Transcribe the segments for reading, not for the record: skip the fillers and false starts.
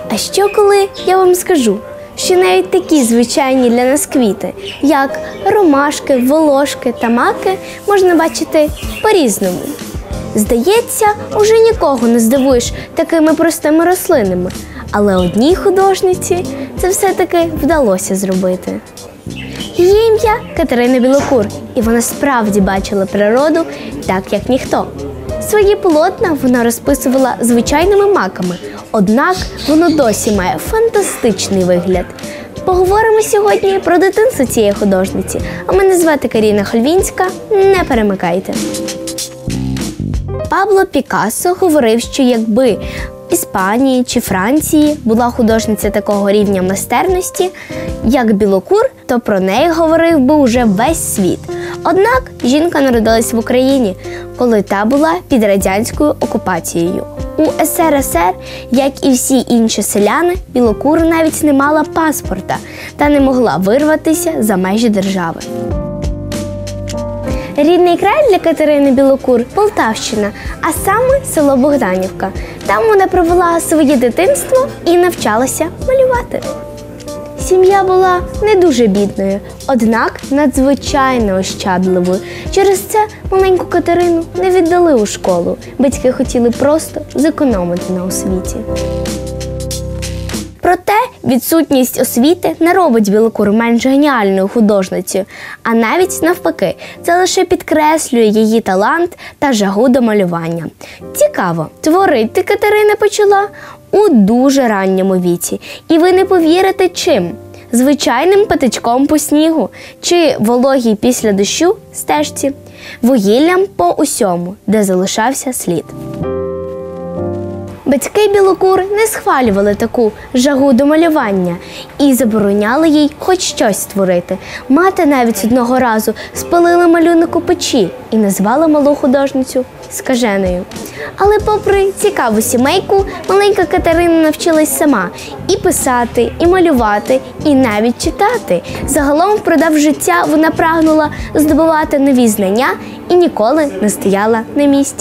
А що коли я вам скажу, що навіть такі звичайні для нас квіти, як ромашки, волошки та маки, можна бачити по-різному? Здається, уже нікого не здивуєш такими простими рослинами, але одній художниці це все-таки вдалося зробити. Її ім'я Катерина Білокур, і вона справді бачила природу так, як ніхто. Свої полотна вона розписувала звичайними маками, однак воно досі має фантастичний вигляд. Поговоримо сьогодні про дитинство цієї художниці, а мене звати Каріна Хольвінська, не перемикайте. Пабло Пікассо говорив, що якби в Іспанії чи Франції була художниця такого рівня майстерності, як Білокур, то про неї говорив би уже весь світ. Однак жінка народилась в Україні, коли та була під радянською окупацією. У СРСР, як і всі інші селяни, Білокур навіть не мала паспорта та не могла вирватися за межі держави. Рідний край для Катерини Білокур – Полтавщина, а саме село Богданівка. Там вона провела своє дитинство і навчалася малювати. Сім'я була не дуже бідною, однак надзвичайно ощадливою. Через це маленьку Катерину не віддали у школу. Батьки хотіли просто зекономити на освіті. Проте відсутність освіти не робить Білокур менш геніальною художницею, а навіть навпаки, це лише підкреслює її талант та жагу до малювання. Цікаво, творити Катерина почала у дуже ранньому віці. І ви не повірите чим? Звичайним патичком по снігу чи вологій після дощу стежці, вугіллям по усьому, де залишався слід. Батьки Білокур не схвалювали таку жагу до малювання і забороняли їй хоч щось створити. Мати навіть одного разу спалила малюнок у печі і назвала малу художницю скаженою. Але попри цікаву сімейку, маленька Катерина навчилась сама і писати, і малювати, і навіть читати. Загалом впродовж життя вона прагнула здобувати нові знання і ніколи не стояла на місці.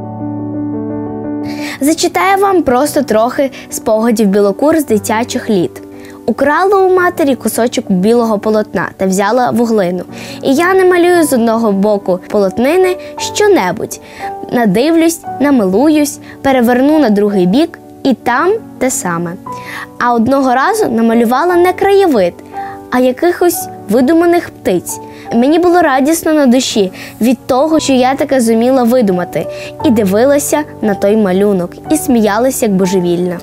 Зачитаю вам просто трохи спогадів Білокур з дитячих літ. Украла у матері кусочок білого полотна та взяла вуглину. І я намалюю з одного боку полотнини що-небудь. Надивлюсь, намилуюсь, переверну на другий бік і там те саме. А одного разу намалювала не краєвид, а якихось видуманих птиць. Мені було радісно на душі від того, що я таке зуміла видумати, і дивилася на той малюнок, і сміялася як божевільна.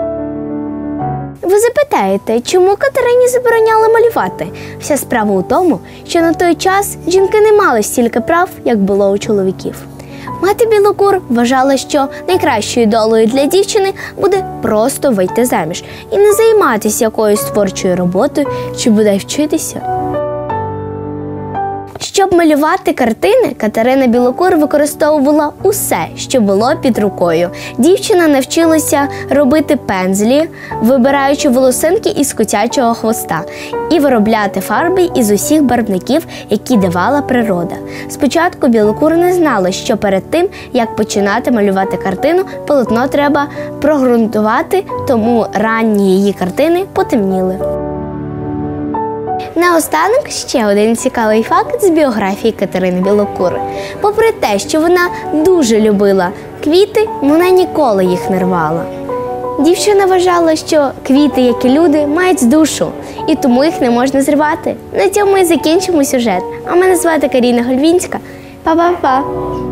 Ви запитаєте, чому Катерині забороняли малювати? Вся справа у тому, що на той час жінки не мали стільки прав, як було у чоловіків. Мати Білокур вважала, що найкращою долею для дівчини буде просто вийти заміж і не займатися якоюсь творчою роботою чи бодай вчитися. Щоб малювати картини, Катерина Білокур використовувала усе, що було під рукою. Дівчина навчилася робити пензлі, вибираючи волосинки із котячого хвоста, і виробляти фарби із усіх барвників, які давала природа. Спочатку Білокур не знала, що перед тим, як починати малювати картину, полотно треба прогрунтувати, тому ранні її картини потемніли. Наостанок ще один цікавий факт з біографії Катерини Білокур. Попри те, що вона дуже любила квіти, вона ніколи їх не рвала. Дівчина вважала, що квіти, як і люди, мають душу, і тому їх не можна зривати. На цьому і закінчимо сюжет. А мене звати Каріна Хольвінська. Па-па-па!